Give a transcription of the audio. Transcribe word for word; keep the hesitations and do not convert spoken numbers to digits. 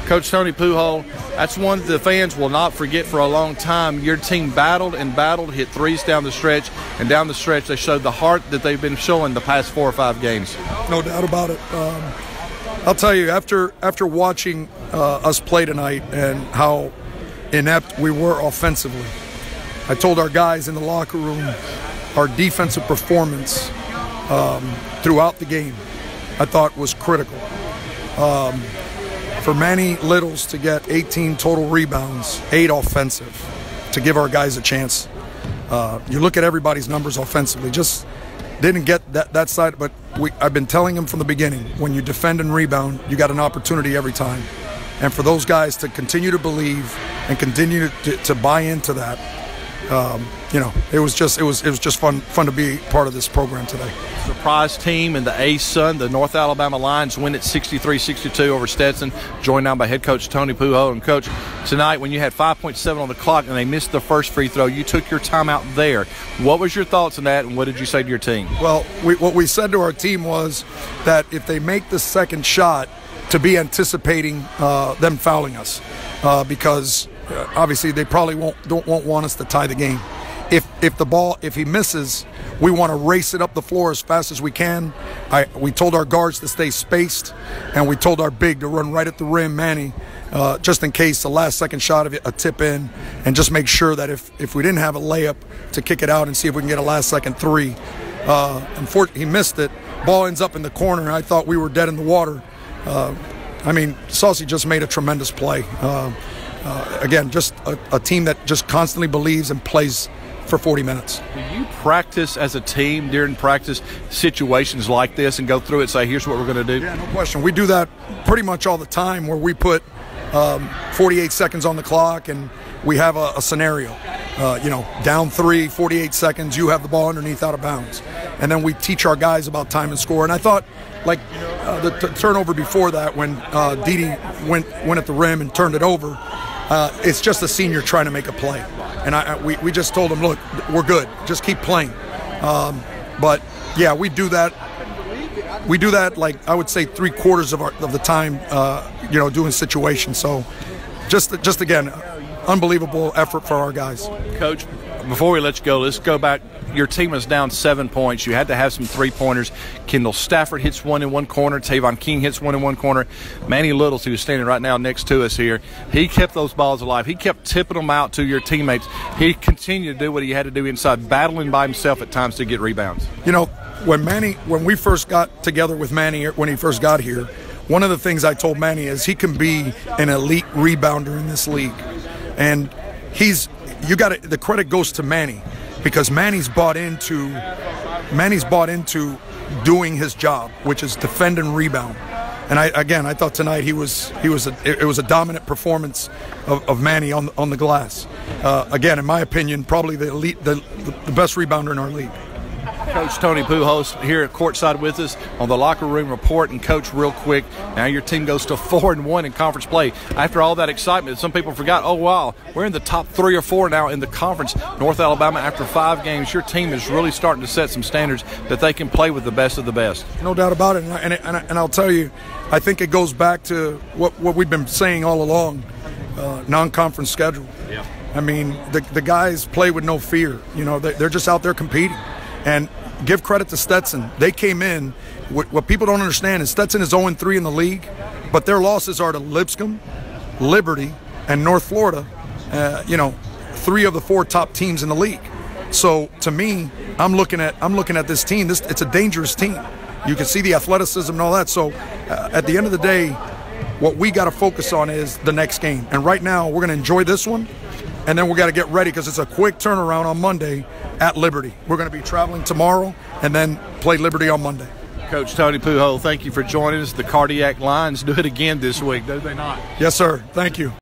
Coach Tony Pujol, that's one the fans will not forget for a long time. Your team battled and battled, hit threes down the stretch, and down the stretch they showed the heart that they've been showing the past four or five games. No doubt about it. Um, I'll tell you, after after watching uh, us play tonight and how inept we were offensively, I told our guys in the locker room our defensive performance um, throughout the game I thought was critical. Um, for Manny Littles to get eighteen total rebounds, eight offensive, to give our guys a chance. Uh, you look at everybody's numbers offensively, just didn't get that, that side, but we, I've been telling them from the beginning, when you defend and rebound, you got an opportunity every time. And for those guys to continue to believe and continue to, to buy into that, um, you know, it was just it was it was just fun fun to be part of this program today. Surprise team in the A S U N, the North Alabama Lions win at sixty-three sixty-two over Stetson, joined now by head coach Tony Pujol. And coach, tonight when you had five point seven on the clock and they missed the first free throw, you took your time out there. What was your thoughts on that, and what did you say to your team? Well, we, what we said to our team was that if they make the second shot, to be anticipating uh, them fouling us, uh, because uh, obviously they probably won't don't won't want us to tie the game. If if the ball if he misses, we want to race it up the floor as fast as we can. I we told our guards to stay spaced, and we told our big to run right at the rim, Manny, uh, just in case the last second shot of it, a tip in, and just make sure that if if we didn't have a layup, to kick it out and see if we can get a last second three. Uh, unfortunately, he missed it. Ball ends up in the corner. I thought we were dead in the water. Uh, I mean, Saucy just made a tremendous play. Uh, uh, again, just a, a team that just constantly believes and plays for forty minutes. Do you practice as a team during practice situations like this and go through it and say, here's what we're going to do? Yeah, no question. We do that pretty much all the time, where we put um, forty-eight seconds on the clock and we have a, a scenario. Uh, you know, down three, forty-eight seconds, you have the ball underneath out of bounds. And then we teach our guys about time and score. And I thought, like uh, the t- turnover before that, when uh, Didi went went at the rim and turned it over, uh, it's just a senior trying to make a play. And I, I, we, we just told him, look, we're good. Just keep playing. Um, but, yeah, we do that. We do that, like, I would say three quarters of, our, of the time, uh, you know, doing situations. So just, just again, unbelievable effort for our guys. Coach, before we let you go, let's go back. Your team was down seven points. You had to have some three-pointers. Kendall Stafford hits one in one corner. Tavon King hits one in one corner. Manny Littles, who's standing right now next to us here, he kept those balls alive. He kept tipping them out to your teammates. He continued to do what he had to do inside, battling by himself at times to get rebounds. You know, when Manny, when we first got together with Manny, when he first got here, one of the things I told Manny is he can be an elite rebounder in this league. And he's, you got to, the credit goes to Manny, because Manny's bought into, Manny's bought into doing his job, which is defend and rebound. And I, again, I thought tonight he was, he was, a, it was a dominant performance of, of Manny on on the glass. Uh, again, in my opinion, probably the elite, the, the best rebounder in our league. Coach Tony Pujol here at courtside with us on the Locker Room Report. And Coach, real quick, now your team goes to four and one in conference play. After all that excitement, some people forgot, oh wow, we're in the top three or four now in the conference. North Alabama, after five games, your team is really starting to set some standards that they can play with the best of the best. No doubt about it. And, I, and, I, and I'll tell you, I think it goes back to what, what we've been saying all along, uh, non-conference schedule. Yeah. I mean, the, the guys play with no fear. You know, they, they're just out there competing. And give credit to Stetson. They came in. What, what people don't understand is Stetson is oh and three in the league, but their losses are to Lipscomb, Liberty, and North Florida. Uh, you know, three of the four top teams in the league. So to me, I'm looking at I'm looking at this team. This it's a dangerous team. You can see the athleticism and all that. So uh, at the end of the day, what we got to focus on is the next game. And right now, we're going to enjoy this one. And then we got to get ready, because it's a quick turnaround on Monday at Liberty. We're going to be traveling tomorrow and then play Liberty on Monday. Coach Tony Pujol, thank you for joining us. The Cardiac Lions do it again this week, do they not? Yes, sir. Thank you.